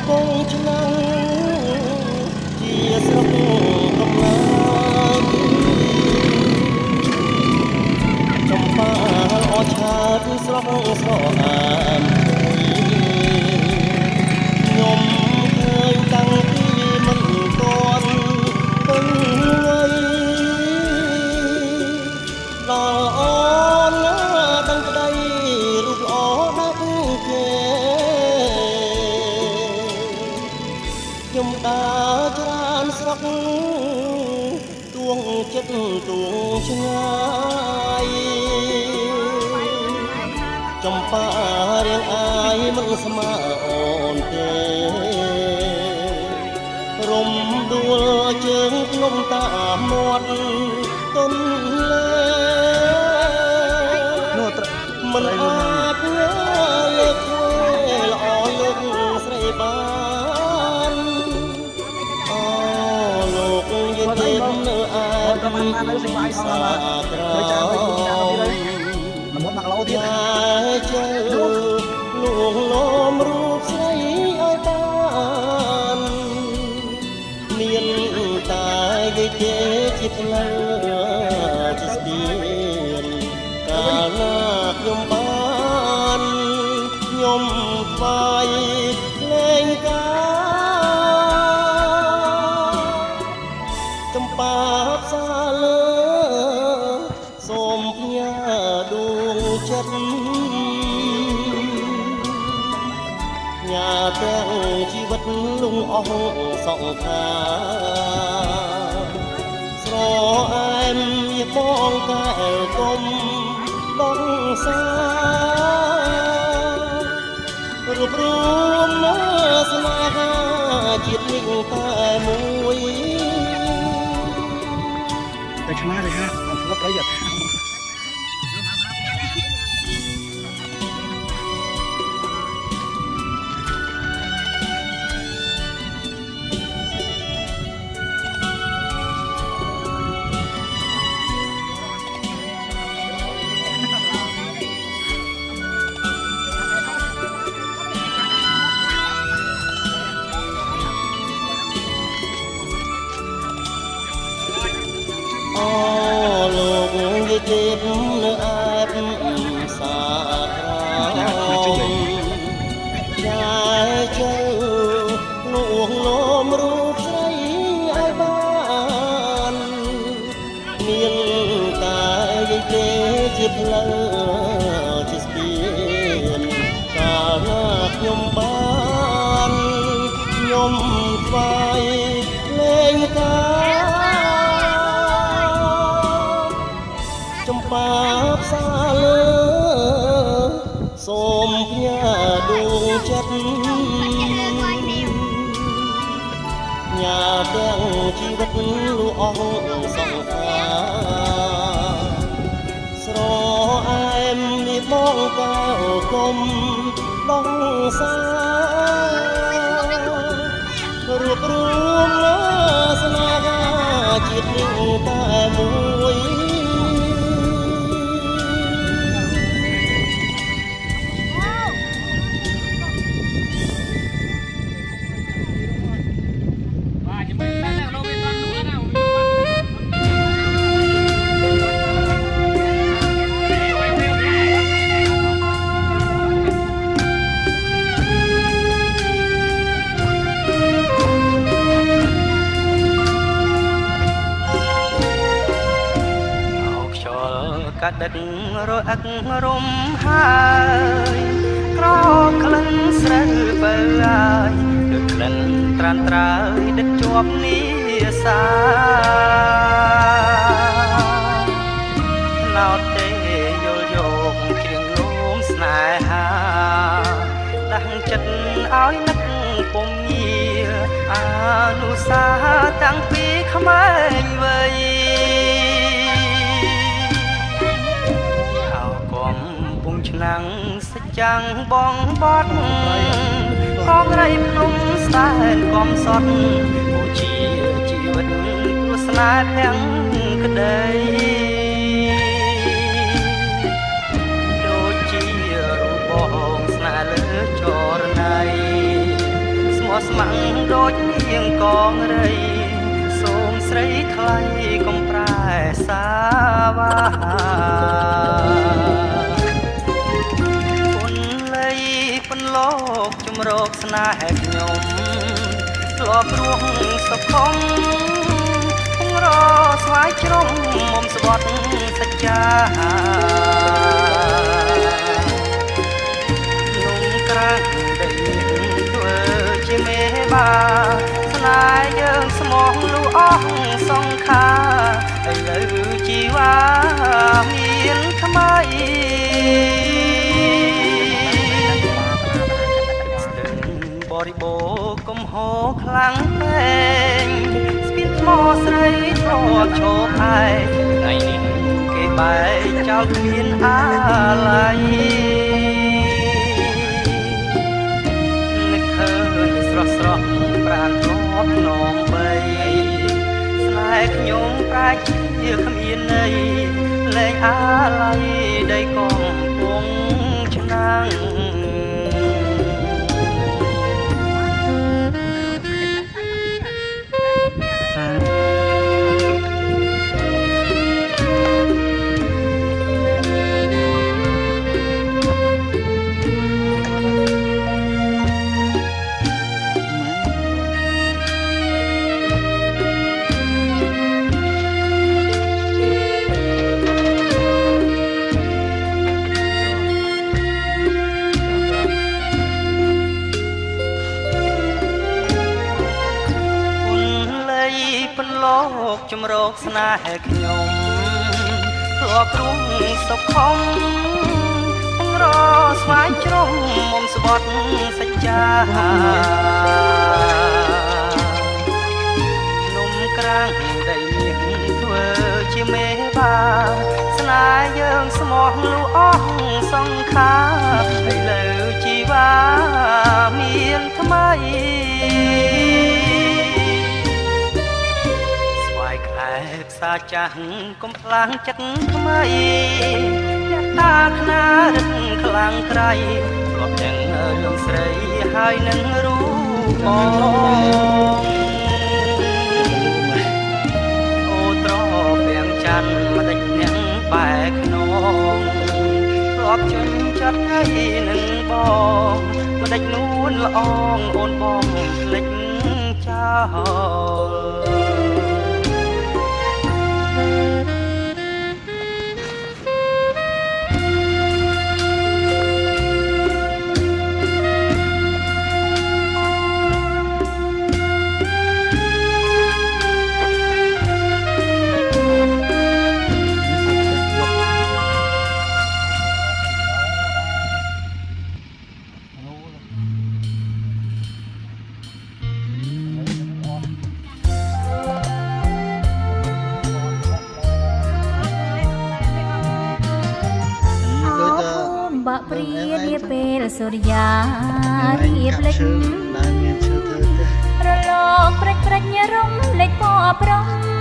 កងឆ្នាំជាស្រុកកំណាចចំបាអឆាតស្រុកស្រអាមខ្ញុំឃើញតាំងពីមិនទាន់ពេញវ័យដល់អូនដឹងក្តីរូបល្អណាស់គេខ្ញុំដើរច្រើនស្រុកទួងចិត្តទួងឆ្ងាយចំបារៀងអាយមិនស្មើអូនទេរំដួលជើងភ្នំតាមមាត់ទន្លេមិនអាចលើកធ្វើល្អលើកស្រីបានអូលោកយើងទេនៅអាចសាក្រោនមុតមកឡូទៀតហើយជើលួងលោមរូបស្រីឲ្យបានមានតែយាយទេជាផ្លូវជាស្ពានកាលណាខ្ញុំបានខ្ញុំថ្វាយលេងការចំបាផ្សាលើសូមផ្ញើដួងចិត្តញ៉ាទាំងជីវិតលងអស់សង្ខារស្រអែមជាបងកែវគុំដងសារួបរวมស្នេហាជាតិនេះតែមួយតែឆ្មាเลยฮะเอาพวกประหยัดអូលោកយាយទេពនៅអែបសាក្រោមចាយជើលួងលោមរូបស្រីឲ្យបានមានតែយាយទេជាផ្លូវជាស្ពានកាលណាខ្ញុំបានខ្ញុំថ្វាយលេងការចំបាផ្សាលើសូមផ្ញើដួងចិត្តញ៉ាទាំងជីវិតលូអស់សង្ខារស្រអែមនេះបងកៅគុំដងសារួបរวมស្នេហាជាតិនេះតែមួយ កាត់ដឹករអាក់រំហើយក្រក្លិនស្រូវបើហើយដូចក្លិនត្រានត្រើយដឹកជាប់នីសាណោតទេយល់យកគ្រឿងលោមស្នេហាដាស់ចិត្តឲ្យនឹកពុំងារអនុសាតាំងពីក្មេងវ័យឆ្នាំងសច្ចាំងបងបត់កងរៃភ្នំស្តែនកំសត់អូជាជីវិតព្រោះស្នេហ៍ទាំងក្តីដូចជារូបបងស្នេហ៍លើចរណៃស្មោះស្មាំងដូចនាងកងរីសូមស្រីថ្លៃកុំប្រែសាវាពុនលៃពុនលោកជំរកស្នេហ៍ខ្ញុំធ្លាប់រួងសុខំពងរស្វាយជ្រុំមុំស្បត់សច្ចាนุ่มกลางได้ធ្វើជាមេបាស្នេហ៍យើងស្មោះលូអស់សង្ខាឥឡូវជីវ៉ាមានថ្មីបរិបូរកំហោខ្លាំងពេកស្ពានថ្មស្រីធ្លាប់ឈោកឯថ្ងៃនេះគេបែកចោលគ្មានអាឡ័យនឹកឃើញស្រស់ស្រស់ប្រាណធ្លាប់នំបីស្នេហ៍ខ្ញុំប្រែជាគ្មានន័យលែងអាឡ័យដីកំពុងឆ្នាំងលោកជំរកស្នេហ៍ខ្ញុំធ្លាប់រួងសុខំពងរស្វាយជ្រុំមុំស្បត់សច្ចាนุ่มក្រាំងដែលនាងធ្វើជាមេបាស្នេហ៍យើងស្មោះលូអស់សង្ខាឥឡូវជីវ៉ាមានថ្មីផ្សាចាស់កំផ្លាំងចិត្តថ្មីអ្នកតាខ្នារឹកខ្លាំងក្រៃធ្លាប់ទាំងរឿងស្រីហើយនឹងរូបបងអូត្រពាំងច័ន្ទម្ដេចអ្នកបែកខ្នងធ្លាប់ជន់ចិត្តហើយនឹងបងម្ដេចនួនល្អងអូនបងភ្លេចចោលព្រានាពេលសូរិយារៀបលិចរលកព្រិចព្រិចរំលេចពណ៌ប្រំ